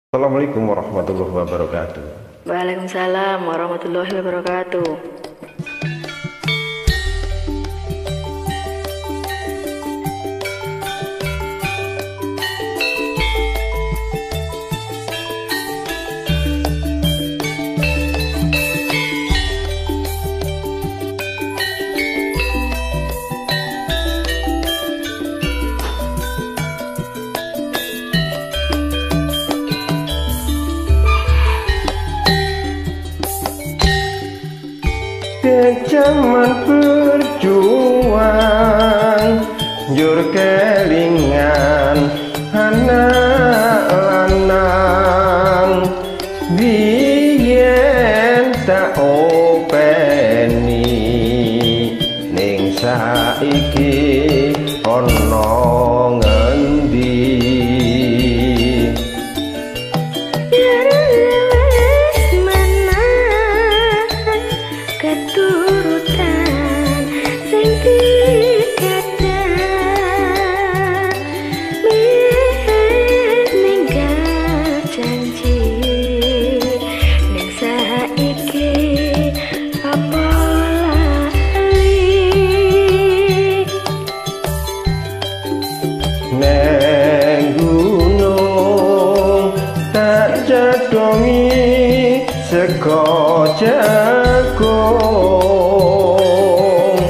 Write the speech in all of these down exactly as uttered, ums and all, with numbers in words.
Assalamualaikum warahmatullahi wabarakatuh. Waalaikumsalam warahmatullahi wabarakatuh. Zaman berjuang jur kelingan anak lanang biyen tak openi ning saiki ana ngendi keturutan sing dikadang ninggal janji ning saiki apa lali neng gunung tak jadongi seko jagung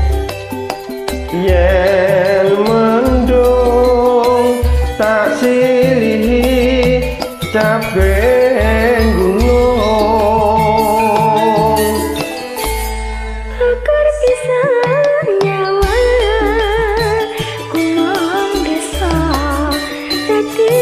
yen mendung tak silihi capek gunung agar bisa nyawa gunung desa dadi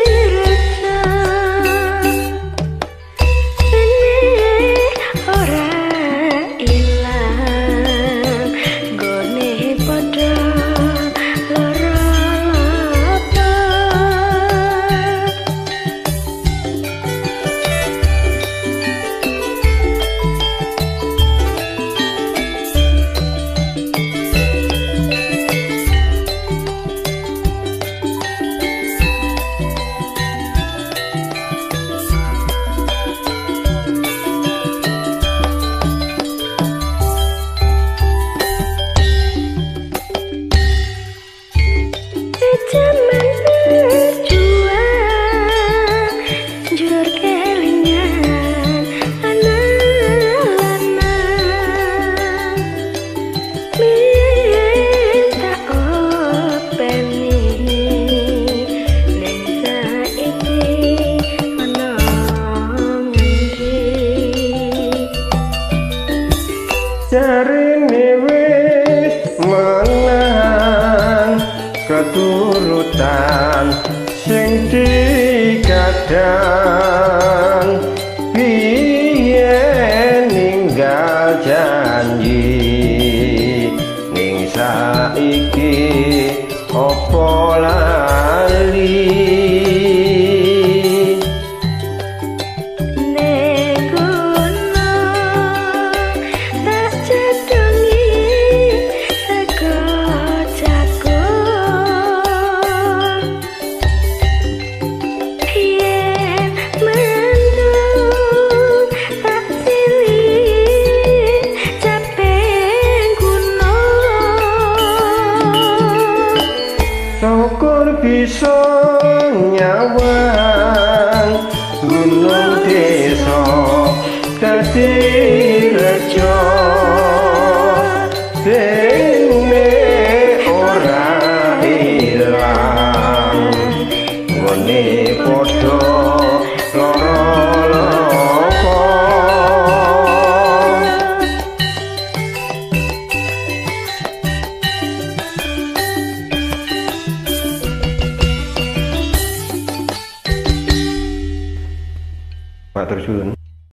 zaman berjuang jur kelingan anak lanang minta openi ning saiki ana ngendi jarine wis menang keturutan sing dikadang biyen ninggal janji ning saiki apa lali syukur bisa nyawang gunung desa dadi rejo dene ora ilang ngene padha loro-loro Pak Terjun.